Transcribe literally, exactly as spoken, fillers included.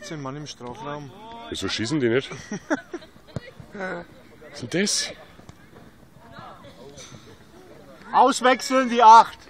fünfzehn Mann im Strafraum. Wieso schießen die nicht? Was ist denn das? Auswechseln die acht.